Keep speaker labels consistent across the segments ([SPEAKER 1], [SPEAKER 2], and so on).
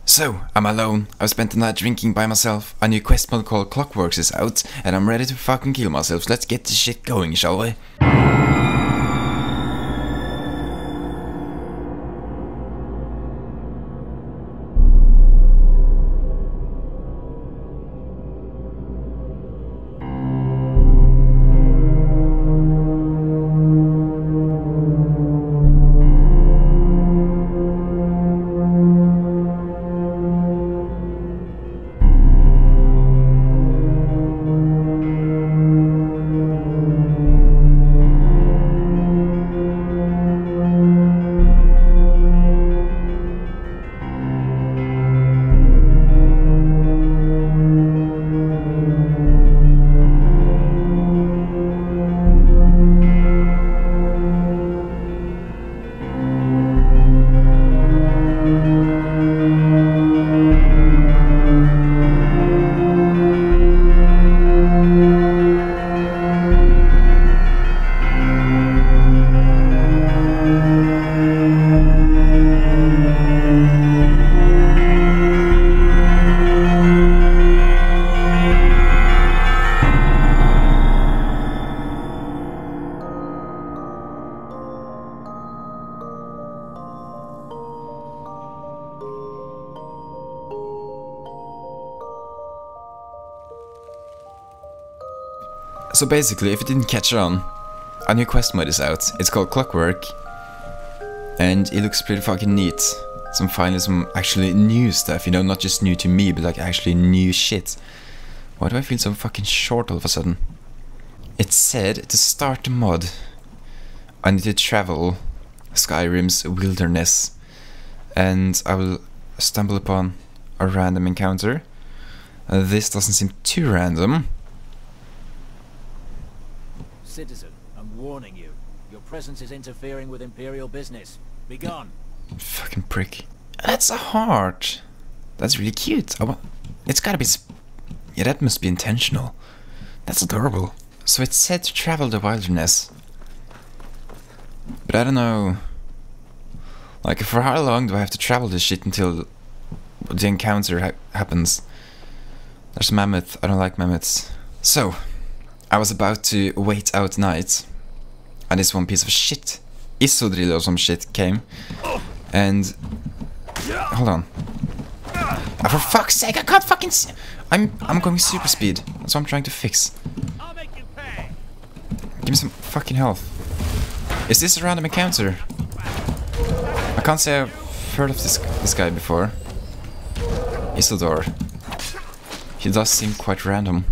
[SPEAKER 1] So, I'm alone. I've spent the night drinking by myself. A new quest mode called Clockworks is out, and I'm ready to fucking kill myself. So let's get this shit going, shall we? So basically, if you didn't catch on, a new quest mode is out. It's called Clockwork, and it looks pretty fucking neat. Finally some actually new stuff, you know, not just new to me, but like actually new shit. Why do I feel so fucking short all of a sudden? It said to start the mod, I need to travel Skyrim's wilderness, and I will stumble upon a random encounter. This doesn't seem too random.
[SPEAKER 2] Citizen, I'm warning you. Your presence is interfering with Imperial business. Be gone.
[SPEAKER 1] Fucking prick. That's a heart. That's really cute. It's gotta be... Yeah, that must be intentional. That's adorable. So it's said to travel the wilderness. But I don't know... Like, for how long do I have to travel this shit until the encounter happens? There's a mammoth. I don't like mammoths. So... I was about to wait out night, and this one piece of shit, Isodril or some shit, came, and... Hold on. Oh, for fuck's sake, I can't fucking see. I'm going super speed. That's what I'm trying to fix.
[SPEAKER 2] I'll make you pay.
[SPEAKER 1] Give me some fucking health. Is this a random encounter? I can't say I've heard of this guy before. Isildur. He does seem quite random.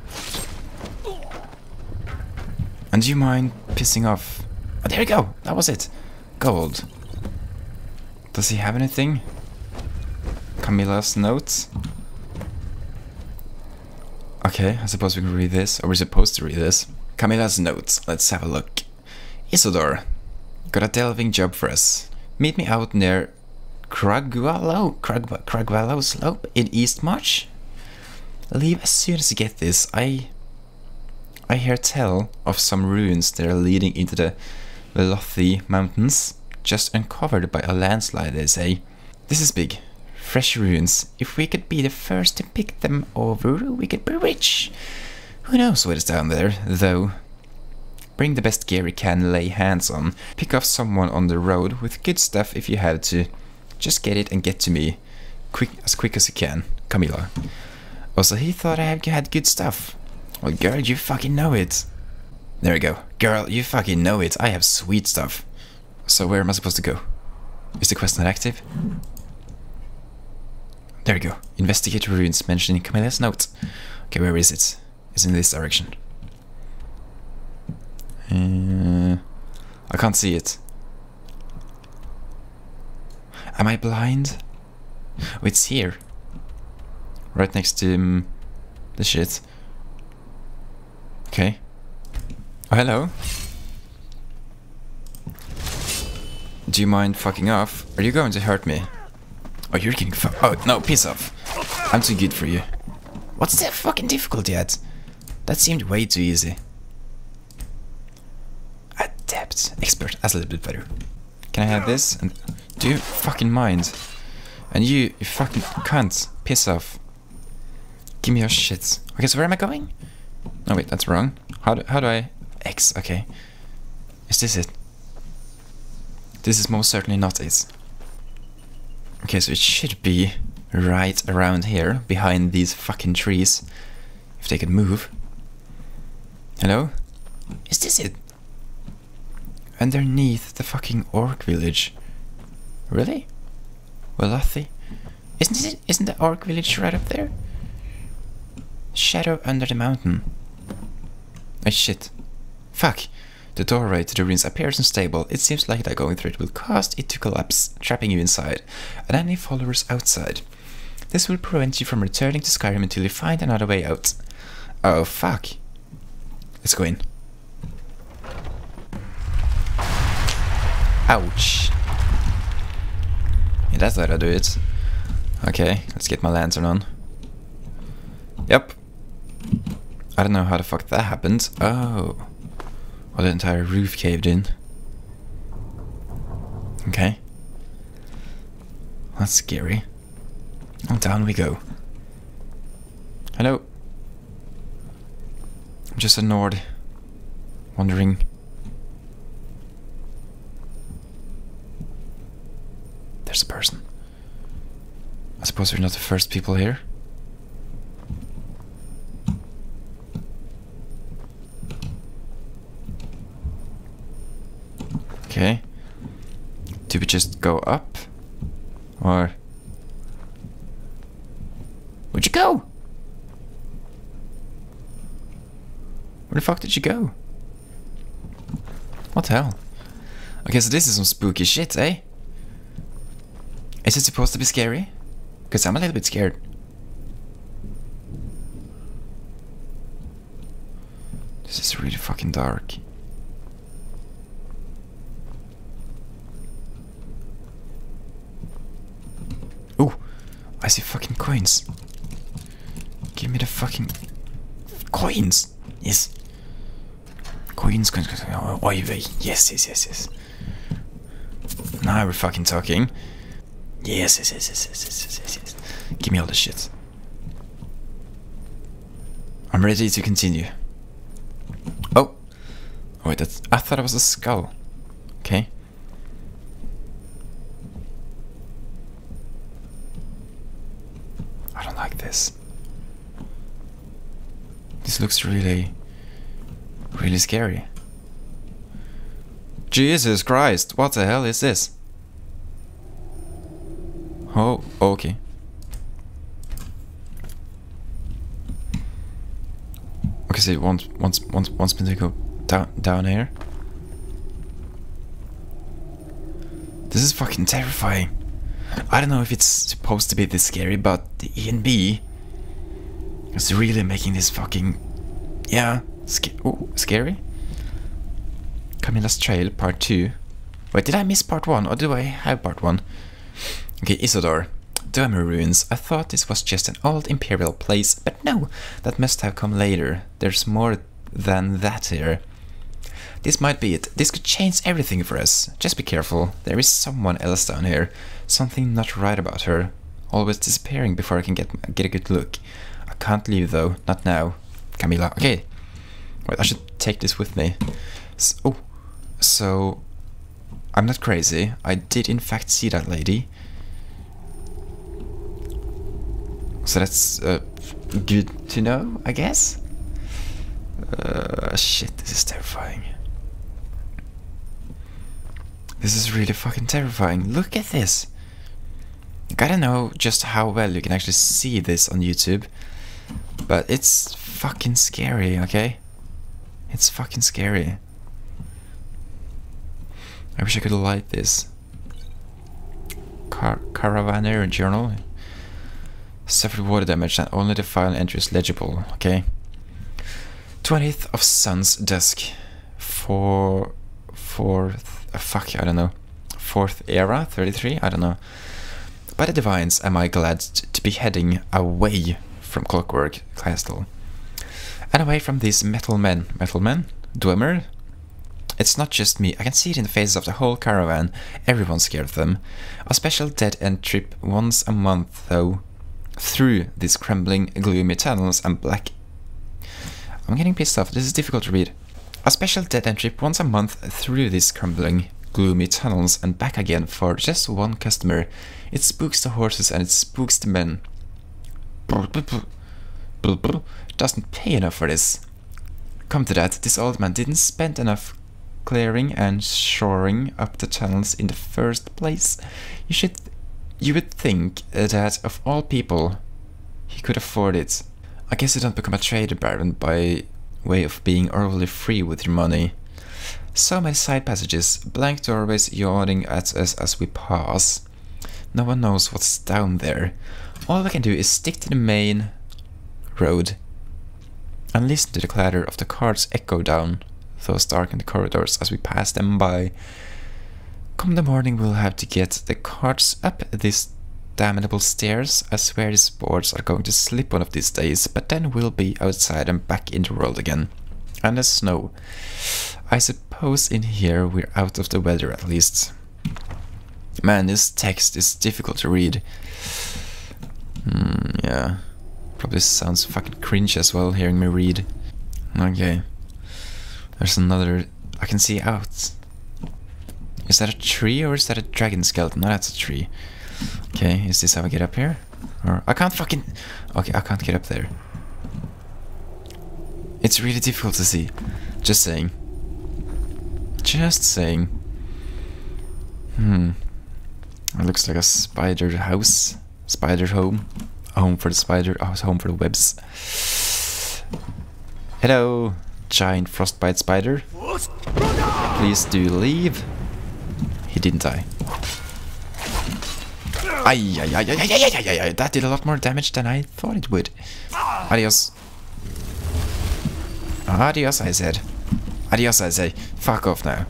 [SPEAKER 1] And do you mind pissing off? Oh, there you go! That was it! Gold. Does he have anything? Camilla's notes? Okay, I suppose we can read this. Or we're supposed to read this. Camilla's notes. Let's have a look. Isildur. Got a delving job for us. Meet me out near Cragwallow Slope in Eastmarch. Leave as soon as you get this. I hear tell of some ruins that are leading into the Velothi Mountains, just uncovered by a landslide, they say. This is big. Fresh ruins. If we could be the first to pick them over, we could be rich. Who knows what is down there, though. Bring the best gear we can lay hands on. Pick off someone on the road with good stuff if you have to. Just get it and get to me. As quick as you can. Camilla. Also, he thought I had good stuff. Well, girl, you fucking know it. There we go. Girl, you fucking know it. I have sweet stuff. So where am I supposed to go? Is the quest not active? There we go. Investigate ruins mentioned in Camilla's note. Okay, where is it? It's in this direction. I can't see it. Am I blind? Oh, it's here. Right next to the shit. Okay. Oh, hello. Do you mind fucking off? Are you going to hurt me? Oh, you're getting oh, no, piss off. I'm too good for you. What's the fucking difficulty at? That seemed way too easy. Adept. Expert. That's a little bit better. Can I have this? And do you fucking mind? And you fucking cunt. Piss off. Give me your shit. Okay, so where am I going? Oh wait, that's wrong. How do I... X, okay. Is this it? This is most certainly not it. Okay, so it should be right around here, behind these fucking trees. If they could move. Hello? Is this it? Underneath the fucking orc village. Really? Velothi? Isn't the orc village right up there? Shadow under the mountain. Oh shit. Fuck. The doorway to the ruins appears unstable. It seems like that going through it will cause it to collapse, trapping you inside, and any followers outside. This will prevent you from returning to Skyrim until you find another way out. Oh fuck. Let's go in. Ouch. Yeah, that's how I do it. Okay, let's get my lantern on. Yep. I don't know how the fuck that happened. Oh. Well, the entire roof caved in. Okay. That's scary. And down we go. Hello. I'm just ignored. Wondering. There's a person. I suppose we're not the first people here. Okay. Do we just go up? Or... Where'd you go? Where the fuck did you go? What the hell? Okay, so this is some spooky shit, eh? Is it supposed to be scary? Because I'm a little bit scared. This is really fucking dark. Ooh, I see fucking coins. Give me the fucking coins. Yes. Coins, coins, coins. Oh, yes. Now we're fucking talking. Yes. Give me all the shit. I'm ready to continue. Oh. Wait, I thought it was a skull. Okay. I don't like this. This looks really scary. Jesus Christ, what the hell is this? Oh, okay. Okay, so it wants me to go down here. This is fucking terrifying. I don't know if it's supposed to be this scary, but the ENB is really making this fucking... Yeah, scary? Camilla's Trail, part 2. Wait, did I miss part 1, or do I have part 1? Okay, Isodar. Dwemer Ruins. I thought this was just an old imperial place, but no, that must have come later. There's more than that here. This might be it. This could change everything for us. Just be careful. There is someone else down here. Something not right about her. Always disappearing before I can get a good look. I can't leave though. Not now. Camilla. Okay. Wait, I should take this with me. So I'm not crazy. I did in fact see that lady. So that's good to know, I guess. Shit, this is terrifying. This is really fucking terrifying. Look at this. I don't know just how well you can actually see this on YouTube, but it's fucking scary, okay? It's fucking scary. I wish I could light this. Caravaner journal. Suffered water damage and only the final entry is legible, okay? 20th of Sun's Dusk. Fourth, fuck, I don't know. 4th era, 33, I don't know. By the divines am I glad to be heading away from Clockwork Castle. And away from these metal men. Dwemer? It's not just me, I can see it in the faces of the whole caravan. Everyone's scared of them. A special dead-end trip once a month, though, through these crumbling, gloomy tunnels and black... I'm getting pissed off, this is difficult to read. A special dead-end trip once a month through these crumbling, gloomy tunnels and back again for just one customer. It spooks the horses and it spooks the men. Doesn't pay enough for this. Come to that, this old man didn't spend enough clearing and shoring up the tunnels in the first place. You would think that of all people, he could afford it. I guess you don't become a trader baron by way of being overly free with your money. So many side passages, blank doorways yawning at us as we pass. No one knows what's down there. All we can do is stick to the main road and listen to the clatter of the carts echo down those darkened corridors as we pass them by. Come the morning, we'll have to get the carts up these damnable stairs. I swear these boards are going to slip one of these days, but then we'll be outside and back in the world again. And the snow. I suppose in here we're out of the weather at least. Man, this text is difficult to read. Yeah. Probably sounds fucking cringe as well, hearing me read. Okay. There's another... I can see out. Is that a tree or is that a dragon skeleton? No, that's a tree. Okay, is this how I get up here? Or... I can't fucking... Okay, I can't get up there. It's really difficult to see. Just saying. Just saying. It looks like a spider house. Spider home. A home for the spider. Oh, it's a home for the webs. Hello, giant frostbite spider. Please do leave. He didn't die. Ay. That did a lot more damage than I thought it would. Adios. Adios, I said. Adios, I say. Fuck off now.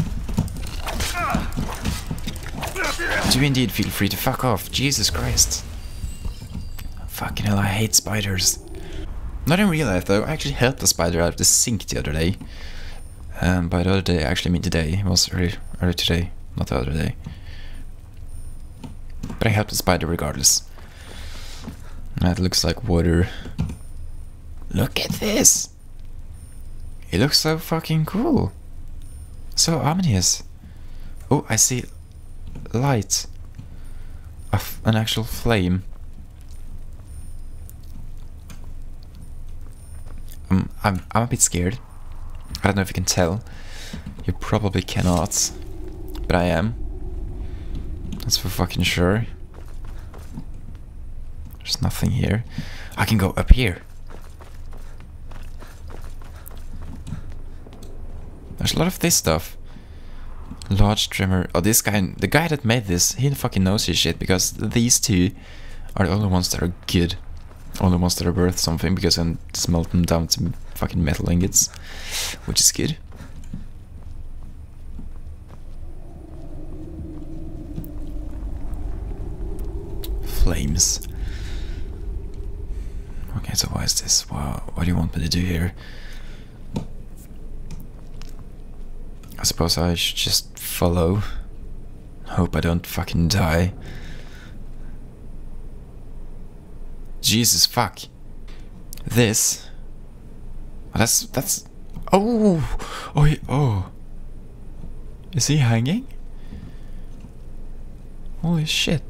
[SPEAKER 1] Do indeed feel free to fuck off. Jesus Christ. Fucking hell, I hate spiders. Not in real life though, I actually helped a spider out of the sink the other day. By the other day, I actually mean today. It was early today, not the other day. But I helped the spider regardless. That looks like water. Look at this! It looks so fucking cool. So ominous. Oh, I see light. An actual flame. I'm a bit scared. I don't know if you can tell. You probably cannot. But I am. That's for fucking sure. There's nothing here. I can go up here. There's a lot of this stuff. Large tremor. Oh, this guy, the guy that made this, he fucking knows his shit, because these two are the only ones that are good. Only ones that are worth something, because I can smelt them down to fucking metal ingots, which is good. Flames. Okay, so why is this? Wow, what do you want me to do here? I suppose I should just follow. Hope I don't fucking die. Jesus fuck. This. Oh, that's. Oh. Is he hanging? Holy shit.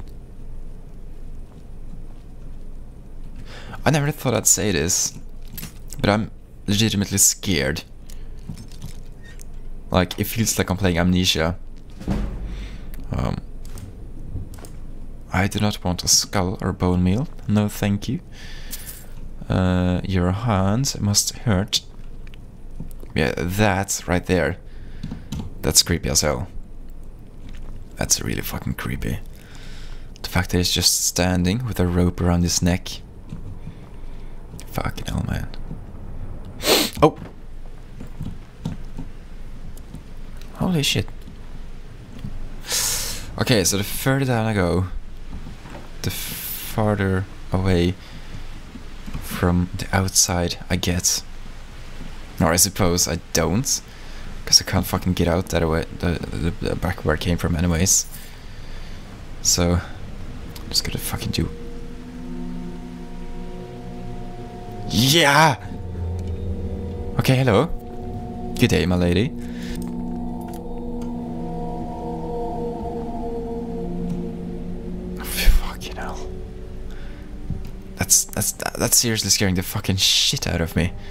[SPEAKER 1] I never thought I'd say this, but I'm legitimately scared. Like, it feels like I'm playing Amnesia. I do not want a skull or bone meal. No, thank you. Your hands must hurt. Yeah, that right there. That's creepy as hell. That's really fucking creepy. The fact that he's just standing with a rope around his neck. Fucking hell, man. Oh! Holy shit. Okay, so the further down I go, the farther away from the outside I get. Or I suppose I don't, Because I can't fucking get out that way, the back where I came from anyways. So, I'm just gonna fucking do... Yeah! Okay, hello. Good day, my lady. Fucking hell. That's seriously scaring the fucking shit out of me.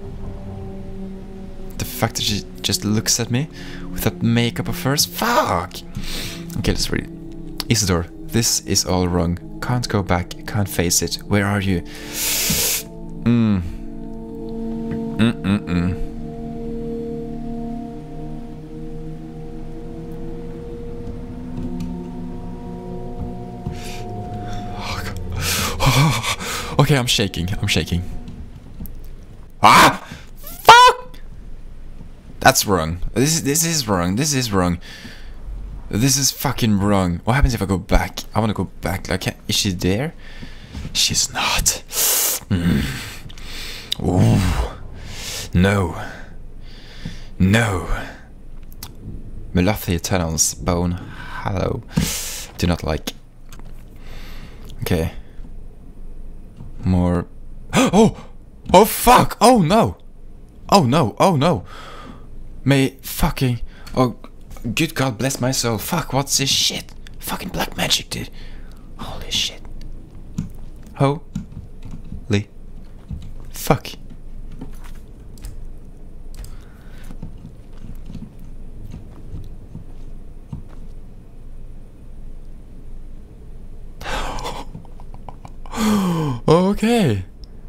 [SPEAKER 1] The fact that she just looks at me with that makeup of hers. Fuck! Okay, let's read it. Isidore, this is all wrong. Can't go back, can't face it. Where are you? Okay, I'm shaking. Ah! Fuck! That's wrong. This is wrong. This is wrong. This is fucking wrong. What happens if I go back? I want to go back. Like, is she there? She's not. Ooh. No. No. Melothia tunnels. Bone Hollow. Do not like. Okay. More. Oh! Oh fuck! Oh no! Oh no! Oh no! May fucking. Oh, good God bless my soul. Fuck, what's this shit? Fucking black magic, dude. Holy shit. Holy. Fuck. Okay.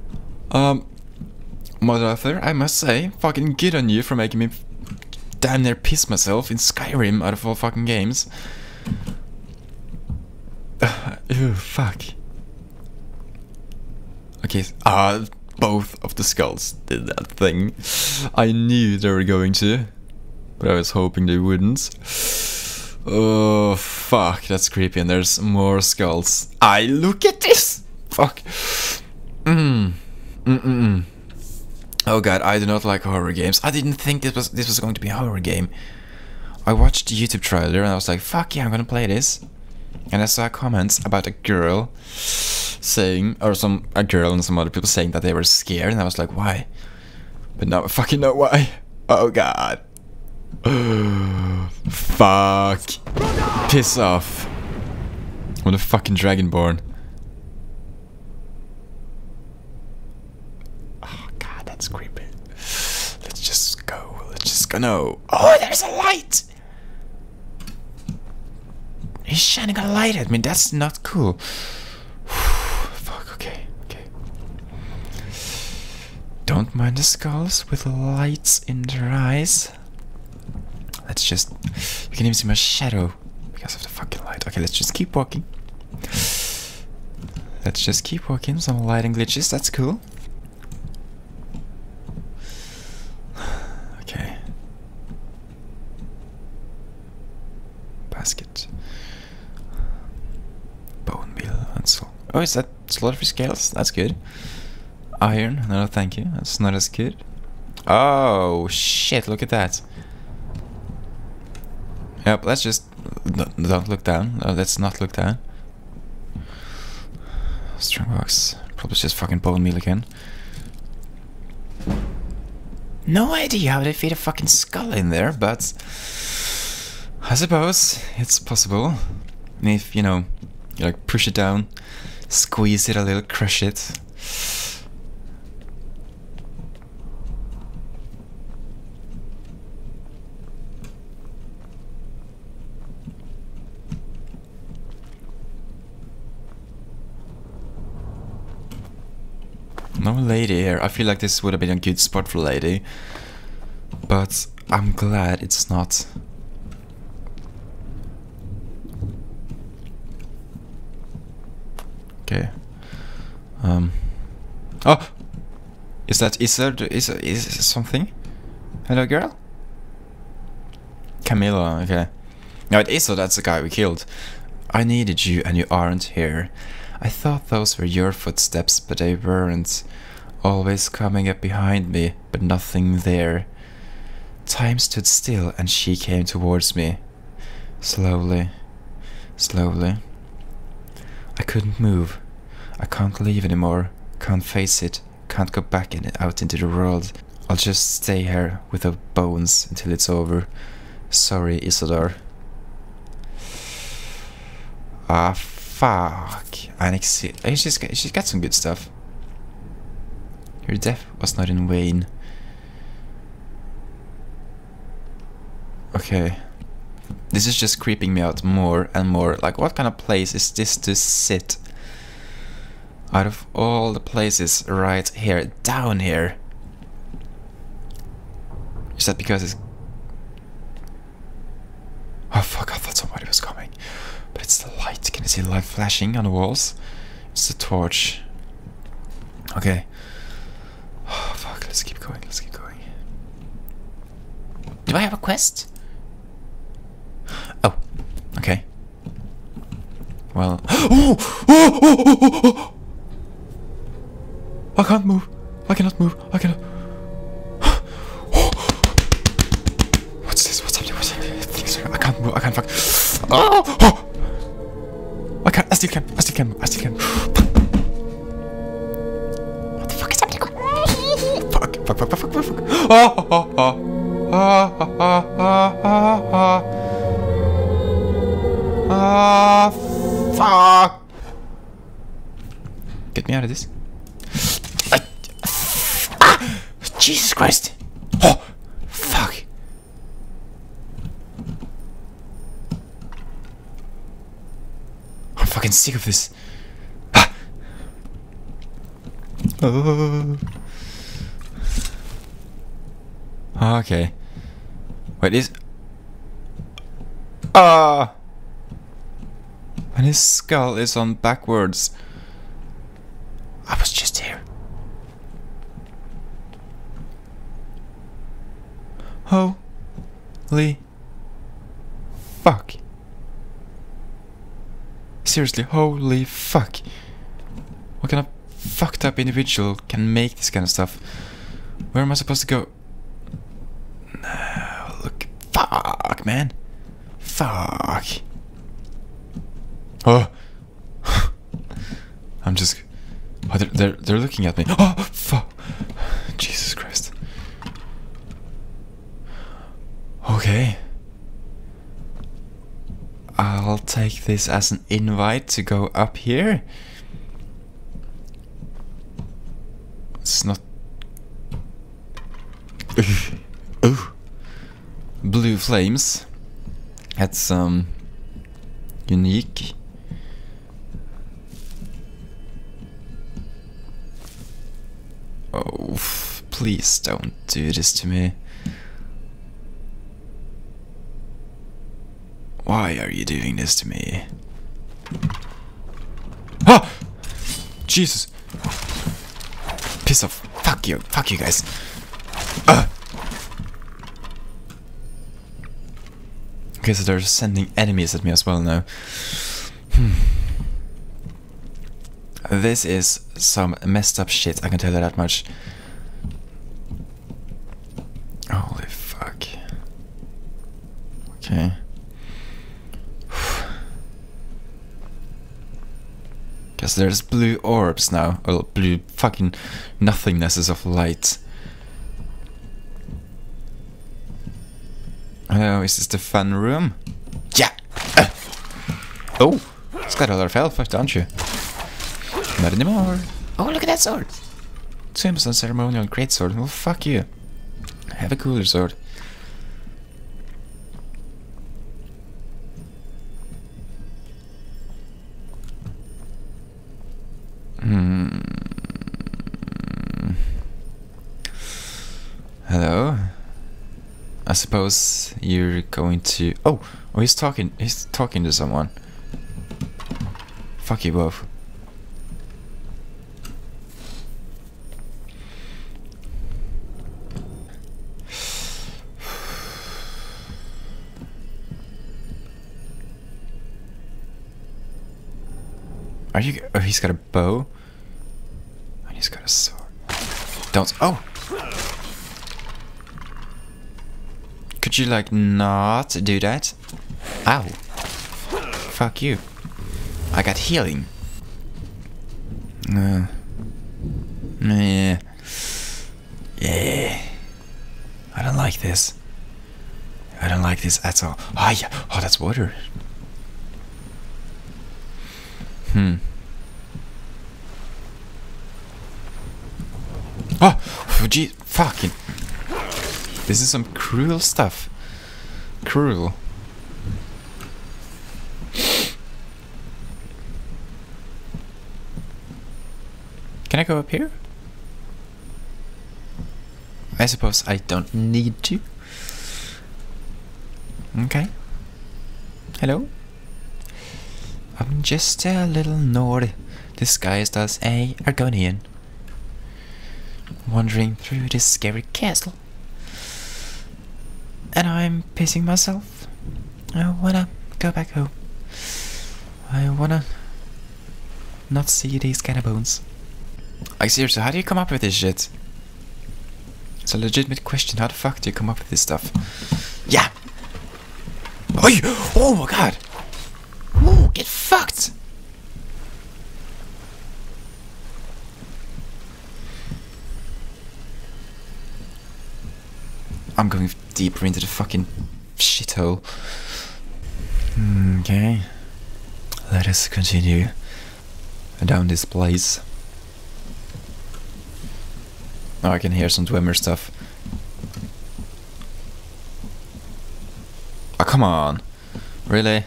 [SPEAKER 1] Mother Arthur, I must say, fucking good on you for making me damn near piss myself in Skyrim out of all fucking games. Ew, fuck. Okay, both of the skulls did that thing. I knew they were going to, but I was hoping they wouldn't. Oh, fuck, that's creepy, and there's more skulls. Look at this! Fuck. Oh god, I do not like horror games. I didn't think this was going to be a horror game. I watched the YouTube trailer and I was like, fuck yeah, I'm gonna play this. And I saw comments about a girl saying, or a girl and some other people saying that they were scared, and I was like, why? But now I fucking know why. Oh god. Fuck. Piss off. What a fucking dragonborn. Oh god, that's creepy. Let's just go. Let's just go. No. Oh, there's a light! He's shining a light at me. That's not cool. Fuck, okay, okay. Don't mind the skulls with lights in their eyes. Let's just... You can even see my shadow because of the fucking light. Okay, let's just keep walking. Let's just keep walking. Some lighting glitches, that's cool. Okay. Basket. Bone meal and so. Oh, is that slaughterfish scales? That's good. Iron? No, thank you. That's not as good. Oh, shit, look at that. Yep, let's just... Don't look down. Let's not look down. Strongbox. Probably just fucking bone meal again. No idea how they fit a fucking skull in there, but... I suppose it's possible. If, you know, you like push it down, squeeze it a little, crush it. No lady here. I feel like this would have been a good spot for lady, but I'm glad it's not. Okay. Oh! Is there something? Hello, girl? Camilla, okay. No, it is, so that's the guy we killed. I needed you and you aren't here. I thought those were your footsteps, but they weren't. Always coming up behind me, but nothing there. Time stood still and she came towards me. Slowly. Slowly. I couldn't move. I can't leave anymore. Can't face it. Can't go back out into the world. I'll just stay here with the bones until it's over. Sorry, Isidore. Ah, fuck. She's got some good stuff. Your death was not in vain. Okay. This is just creeping me out more and more. Like, what kind of place is this to sit? Out of all the places right here, down here. Is that because it's... Oh fuck, I thought somebody was coming. But it's the light. Can you see the light flashing on the walls? It's the torch. Okay. Oh fuck, let's keep going, let's keep going. Do I have a quest? Oh, okay. Well... Oh! I can't move. I cannot move. I cannot... What's this? What's happening? What's happening? I can't move. I can't fuck... Oh! I can't. I still can. I still can. I still can. What the fuck is happening? Fuck. Fuck. Fuck. Fuck. Fuck. Fuck. Fuck. Fuck. Get me out of this. Jesus Christ. Oh, fuck. I'm fucking sick of this. Ah. Oh. Okay. Wait, is... Ah! And his skull is on backwards. I was just here. Holy fuck. Seriously, holy fuck. What kind of fucked up individual can make this kind of stuff? Where am I supposed to go? No, look. Fuck, man. Fuck. Oh. I'm just... Oh, they're looking at me. Oh, fuck. Jesus Christ. Okay. I'll take this as an invite to go up here. It's not... Ooh. Blue flames. That's unique. Oh, please don't do this to me. Why are you doing this to me? Ah! Jesus! Piss off. Fuck you. Fuck you guys. Okay, so they're sending enemies at me as well now. This is some messed up shit, I can tell you that much. Holy fuck. Okay. Guess there's blue orbs now. Or blue fucking nothingnesses of light. Oh, is this the fun room? Yeah! Oh! It's got a lot of health, don't you? Not anymore. Oh, look at that sword! Simpson ceremonial greatsword. Well, fuck you. Have a cooler sword. Hello? I suppose you're going to... Oh, he's talking to someone. Fuck you both. Are you... Oh, he's got a bow. And he's got a sword. Don't... Oh! Could you, like, not do that? Ow. Fuck you. I got healing. Yeah. Yeah. I don't like this. I don't like this at all. Oh, yeah. Oh, that's water. Oh, gee, fucking. This is some cruel stuff. Cruel. Can I go up here? I suppose I don't need to. Okay. Hello? I'm just a little Nord disguised as a Argonian, wandering through this scary castle. And I'm pissing myself. I wanna go back home. I wanna not see these kind of bones. Like, seriously, how do you come up with this shit? It's a legitimate question. How the fuck do you come up with this stuff? Yeah! Oh my god! Ooh, get fucked! I'm going deeper into the fucking shithole. Okay. Let us continue down this place. Oh, I can hear some Dwemer stuff. Oh, come on. Really?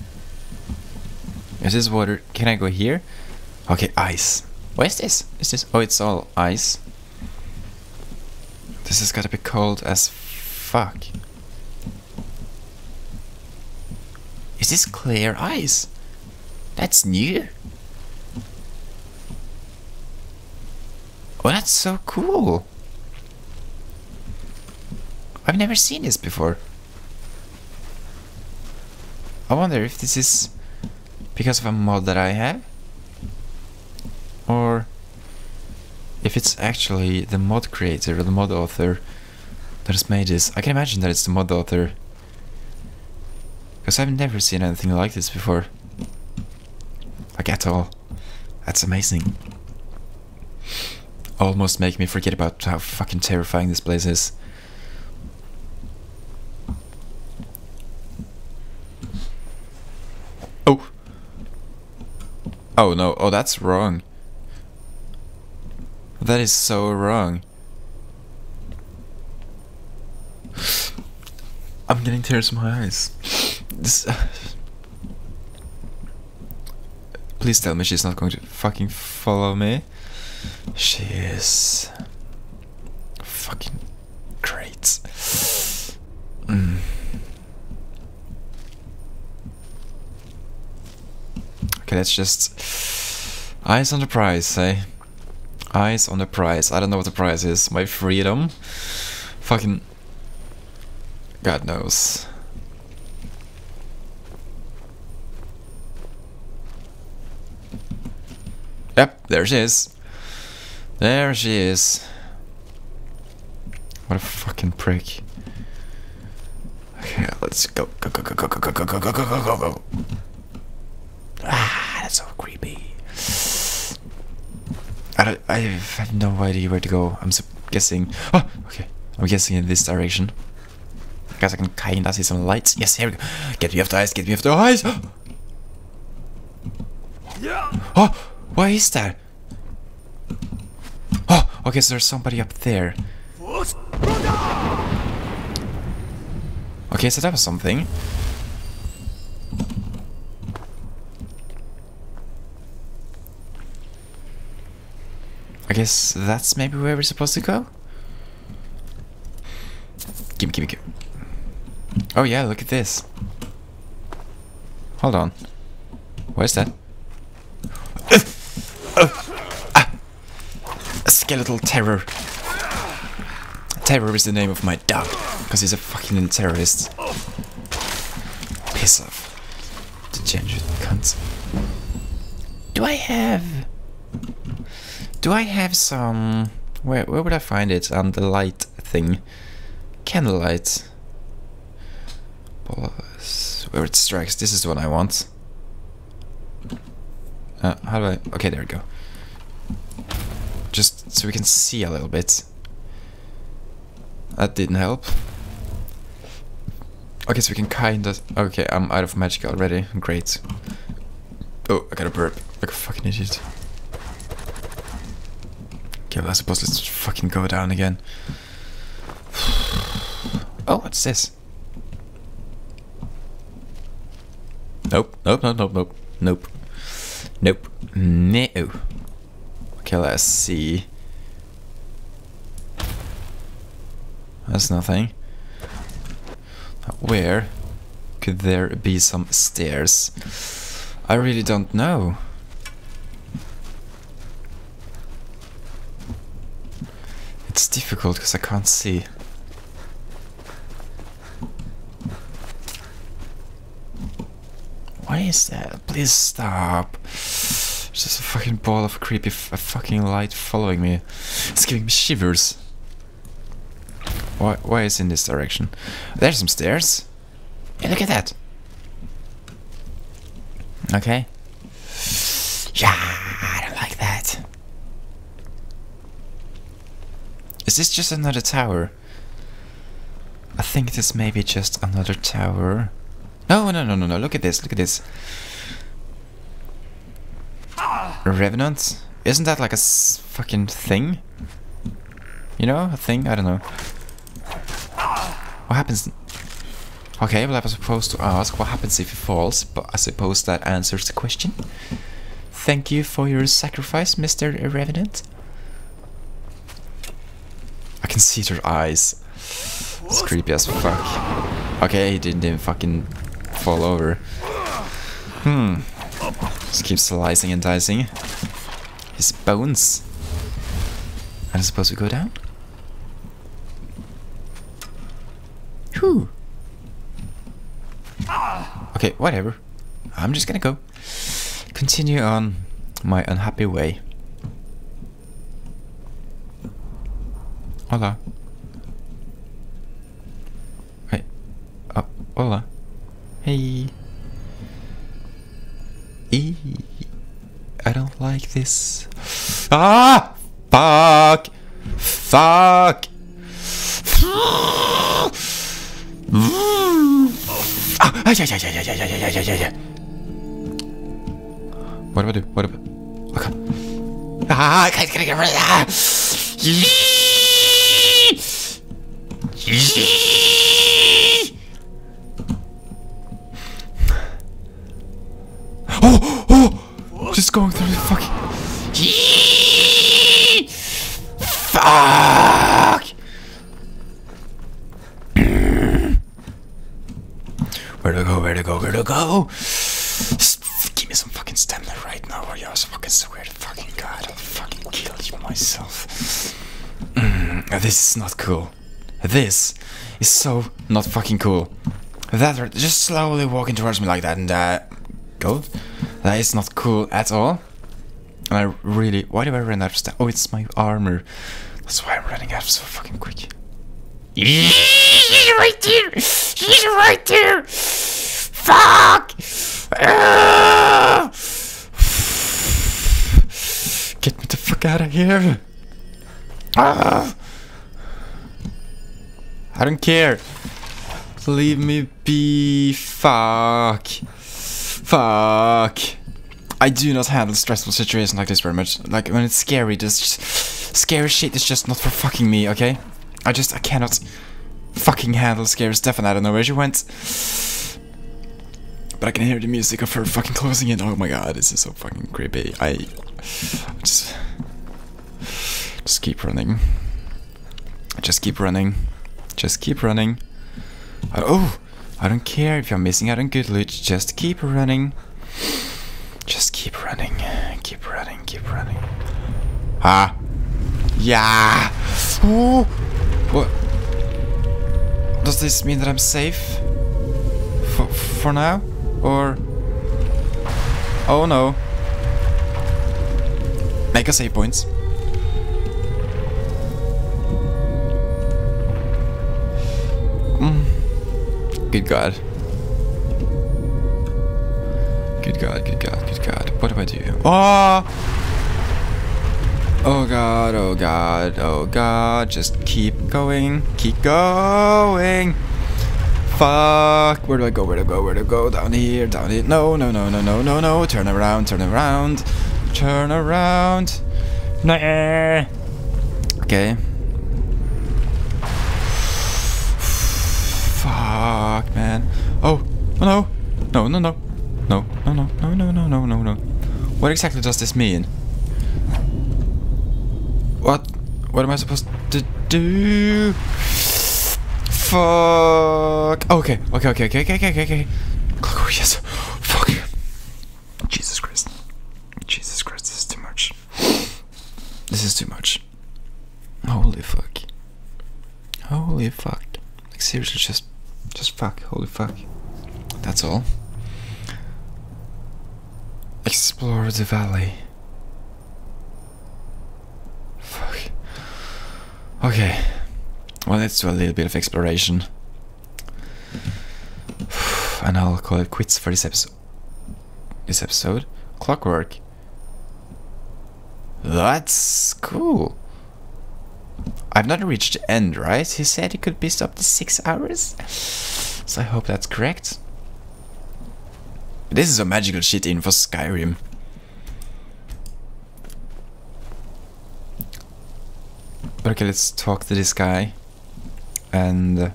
[SPEAKER 1] Is this water? Can I go here? Okay, ice. What is this? Is this? Oh, it's all ice. This has gotta be cold as fuck. Is this clear ice? That's new. Oh, that's so cool. I've never seen this before. I wonder if this is because of a mod that I have, or if it's actually the mod creator or the mod author that has made this. I can imagine that it's the mod author, because I've never seen anything like this before. Like, at all. That's amazing. Almost make me forget about how fucking terrifying this place is. Oh! Oh no, oh that's wrong. That is so wrong. I'm getting tears in my eyes. This... Please tell me she's not going to fucking follow me. She is... fucking great. Okay, let's just... eyes on the prize, eh? Eyes on the prize. I don't know what the prize is. My freedom? Fucking... God knows. Yep, there she is. There she is. What a fucking prick. Okay, let's go. Go, go, go, go, go, go, go, go, go, go, go, go. Ah, that's so creepy. I have no idea where to go. I'm guessing. Oh, okay. I'm guessing in this direction. Guess I can kinda see some lights. Yes, here we go. Get me off the ice. Get me off the ice. Oh, what is that? Oh, okay. So there's somebody up there. Okay, so that was something. I guess that's maybe where we're supposed to go? Gimme, gimme, gimme. Oh yeah, look at this. Hold on. What is that? A skeletal terror. Terror is the name of my dog, because he's a fucking little terrorist. Piss off. Degenerate cunt. Do I have some... Where would I find it? The light thing. Candlelight. Where it strikes. This is the one I want. How do I... Okay, there we go. Just so we can see a little bit. That didn't help. Okay, so we can kinda... Okay, I'm out of magic already. Great. Oh, I got a burp. Like a fucking idiot. Okay, well, I suppose let's fucking go down again. Oh, what's this? Nope, nope, nope, nope, nope, nope. Nope. No. Okay, let's see. That's nothing. Where could there be some stairs? I really don't know. It's difficult because I can't see. Why is that? Please stop. There's just a fucking ball of creepy fucking light following me. It's giving me shivers. Why is it in this direction? There's some stairs. Hey, look at that. Okay. Yeah, I don't like that. Is this just another tower? I think this may be just another tower. No, no, no, no, no. Look at this. Look at this. Revenant? Isn't that like a fucking thing? You know, a thing? I don't know. What happens? Okay, well I was supposed to ask what happens if he falls, but I suppose that answers the question. Thank you for your sacrifice, Mr. Revenant. I can see their eyes. It's creepy as fuck. Okay, he didn't even fucking fall over. Just keep slicing and dicing his bones. And I suppose we go down? Whew. Okay, whatever. I'm just gonna go. Continue on my unhappy way. Hola. Hey. Oh, hola. Hey. I don't like this. Ah! Fuck! Fuck! Yeah. What do I do? What do I... Okay. I can't get rid of that! Oh! Just going through the fucking... Fuck! Where to go? Where to go? Where to go? Just give me some fucking stamina right now, or you're fucking swear to fucking God, I'll fucking kill you myself. This is not cool. This is so not fucking cool. That just slowly walking towards me like that and go. That is not cool at all. And I really... Why do I run out of stuff? Oh, it's my armor. That's why I'm running out so fucking quick. He's right there! He's right there! Fuck! Get me the fuck out of here! I don't care. Leave me be. Fuck. Fuck. I do not handle stressful situations like this very much. Like when it's scary, scary shit is just not for fucking me, okay? I cannot fucking handle scary stuff, and I don't know where she went. But I can hear the music of her fucking closing in. Oh my god, this is so fucking creepy. I just keep running. Just keep running. Just keep running. Oh, I don't care if you're missing out on good loot. Just keep running. Just keep running. Keep running. Keep running. Ah. Yeah. Oh. What? Does this mean that I'm safe? For now? Or... Oh no. Make a save points. Good god. Good God, good God, good God. What do I do? Oh! Oh God, oh God, oh God. Just keep going. Keep going. Fuck. Where do I go? Where do I go? Where do I go? Down here, down here. No, no, no, no, no, no, no. Turn around, turn around. Turn around. Nah. Okay. Fuck, man. Oh, oh no. No, no, no. No, no, no, no, no, no, no, no, no. What exactly does this mean? What? What am I supposed to do? Fuck. Okay, okay, okay, okay, okay, okay, okay. Oh, yes. Fuck. Jesus Christ. Jesus Christ, this is too much. This is too much. Holy fuck. Holy fuck. Like seriously, just fuck. Holy fuck. That's all. Explore the valley. Fuck. Okay. Well, let's do a little bit of exploration. And I'll call it quits for this episode. Clockwork. That's cool. I've not reached the end, right? He said it could be up to 6 hours. So I hope that's correct. This is a magical shit in for Skyrim. But okay, let's talk to this guy. And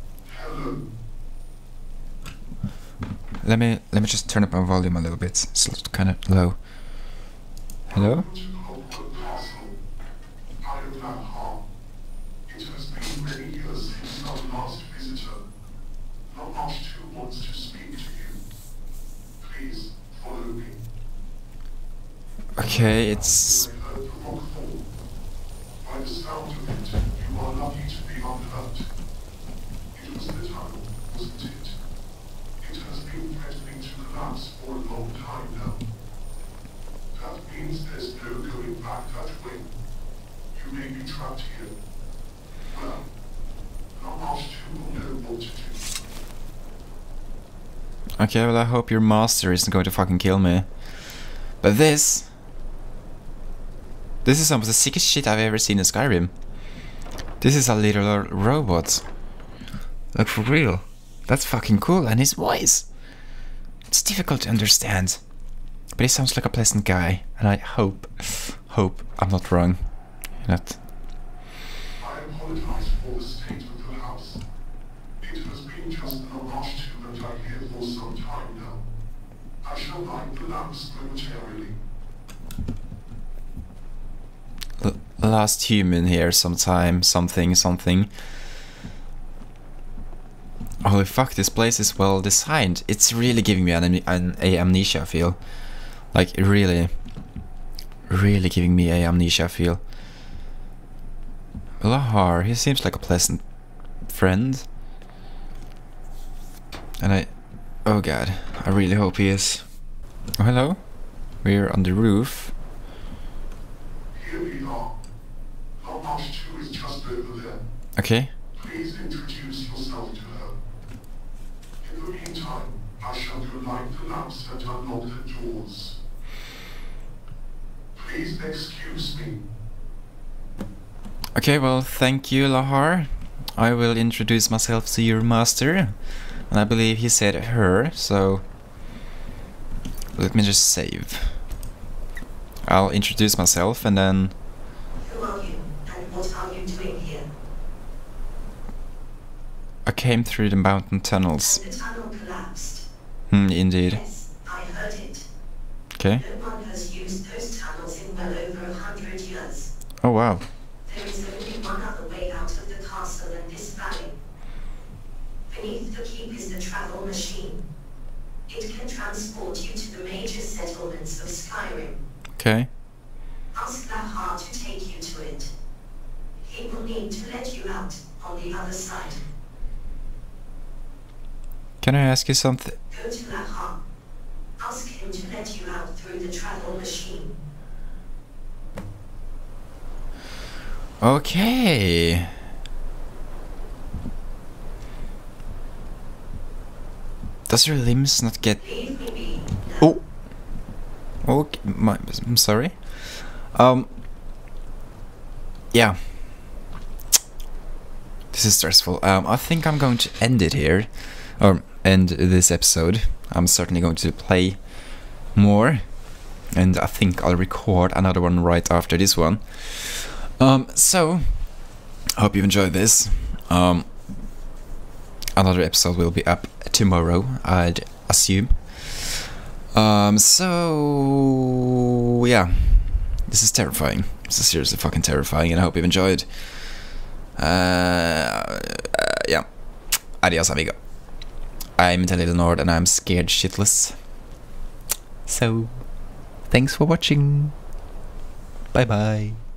[SPEAKER 1] let me just turn up my volume a little bit. It's kind of low. Hello? Okay, it's... Okay, well I hope your master isn't going to fucking kill me. But this is some of the sickest shit I've ever seen in Skyrim. This is a little robot. Like for real. That's fucking cool, and his voice. It's difficult to understand. But he sounds like a pleasant guy, and I hope I'm not wrong. Not.
[SPEAKER 3] I apologize for the state of the house. It has been just an homage to that I hear for some time now. I shall light the lamps momentarily.
[SPEAKER 1] Last human here sometime, something. Holy fuck, this place is well designed. It's really giving me an amnesia feel. Like, really giving me a amnesia feel. Lahar, he seems like a pleasant friend. And oh god, I really hope he is. Oh, hello? We're on the roof.
[SPEAKER 3] Here we are. Homage 2 is just over there.
[SPEAKER 1] Okay.
[SPEAKER 3] Please introduce yourself to her. In the meantime, I shall go light the lamps and unlock the doors. Please excuse me.
[SPEAKER 1] Okay, well, thank you, Lahar. I will introduce myself to your master. And I believe he said her, so... Let me just save. I'll introduce myself and then...
[SPEAKER 4] Who are you, and what are you doing here?
[SPEAKER 1] I came through the mountain tunnels.
[SPEAKER 4] And the tunnel collapsed.
[SPEAKER 1] Indeed.
[SPEAKER 4] Yes, I heard it.
[SPEAKER 1] Okay.
[SPEAKER 4] No one has used those tunnels in well over 100 years.
[SPEAKER 1] Oh wow.
[SPEAKER 4] There is only one other way out of the castle and this valley. Beneath the keep is the travel machine. It can transport you to the major settlements of Skyrim.
[SPEAKER 1] Okay.
[SPEAKER 4] Ask Lahar to take you to it. He will need to let you out on the other side.
[SPEAKER 1] Can I ask you something?
[SPEAKER 4] Go to Lahar. Ask him to let you out through the travel machine.
[SPEAKER 1] Okay. Does your limbs not get...
[SPEAKER 4] Leave me be.
[SPEAKER 1] Oh! I'm sorry. Yeah. This is stressful. I think I'm going to end it here, or end this episode. I'm certainly going to play more, and I think I'll record another one right after this one. So I hope you enjoyed this. Another episode will be up tomorrow, I'd assume. So yeah, this is terrifying. This is seriously fucking terrifying, and I hope you've enjoyed. Yeah. Adios, amigo. I'm Little Nord, and I'm scared shitless. So, thanks for watching. Bye bye.